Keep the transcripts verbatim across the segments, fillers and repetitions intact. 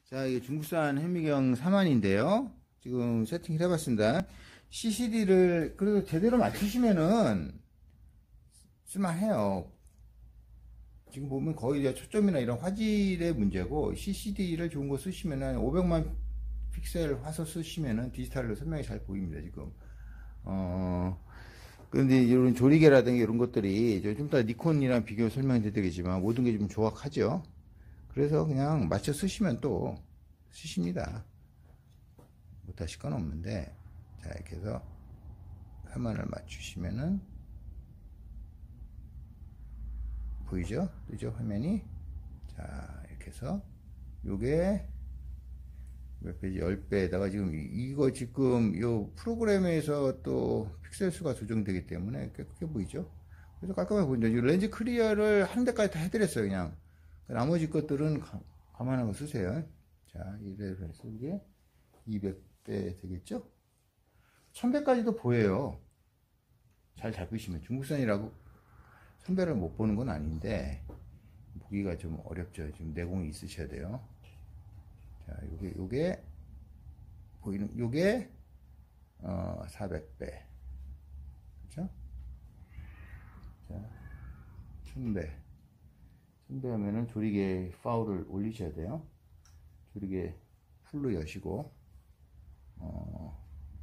자, 이게 중국산 현미경 사만인데요. 지금 세팅을 해봤습니다. 씨씨디를 그래도 제대로 맞추시면은 쓸만해요. 지금 보면 거의 이제 초점이나 이런 화질의 문제고, 씨씨디를 좋은 거 쓰시면은 오백만 픽셀 화소 쓰시면은 디지털로 선명히 잘 보입니다, 지금. 어, 그런데 이런 조리개라든가 이런 것들이 좀 더 니콘이랑 비교 설명해드리겠지만 모든 게 좀 조악하죠. 그래서 그냥 맞춰 쓰시면 또 쓰십니다. 못하실 건 없는데, 자, 이렇게 해서 화면을 맞추시면은 보이죠? 뜨죠? 화면이. 자, 이렇게 해서 요게 몇 배지? 십 배에다가 지금 이거 지금 요 프로그램에서 또 픽셀 수가 조정되기 때문에 꽤 크게 보이죠? 그래서 깔끔하게 보인다. 이 렌즈 클리어를 한 대까지 다 해드렸어요, 그냥. 나머지 것들은 가, 감안하고 쓰세요. 자, 이래서 이게 이백 배 되겠죠? 천 배까지도 보여요. 잘 잡으시면. 중국산이라고 천 배를 못 보는 건 아닌데, 보기가 좀 어렵죠. 지금 내공이 있으셔야 돼요. 자, 요게, 요게, 보이는, 요게, 어, 사백 배. 그쵸? 자, 천 배. 천 배 하면은 조리개 파울을 올리셔야 돼요. 조리개 풀로 여시고, 어,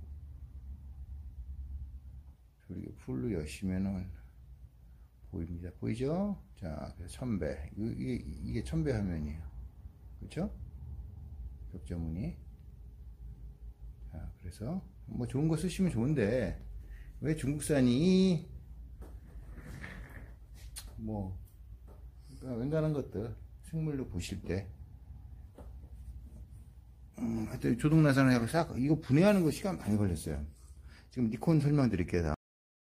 조리개 풀로 여시면은 보입니다. 보이죠? 자, 그래서 천 배. 이게, 이게 천 배 화면이에요. 그쵸? 격자무늬. 자, 그래서 뭐 좋은 거 쓰시면 좋은데 왜 중국산이 뭐 그러니까 웬간한 것들 생물로 보실 때 음, 하여튼 조동나산을 하고 싹 이거 분해하는 거 시간 많이 걸렸어요. 지금 니콘 설명드릴게요. 다